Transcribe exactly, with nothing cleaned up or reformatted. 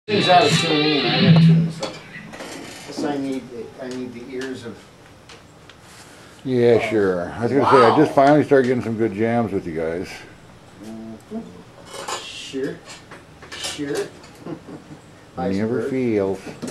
Things out of tune in, I gotta tune this up. Guess I need, I need the ears of. Yeah, sure. I was gonna say, I just finally started getting some good jams with you guys. Mm-hmm. Sure, sure. Never fails.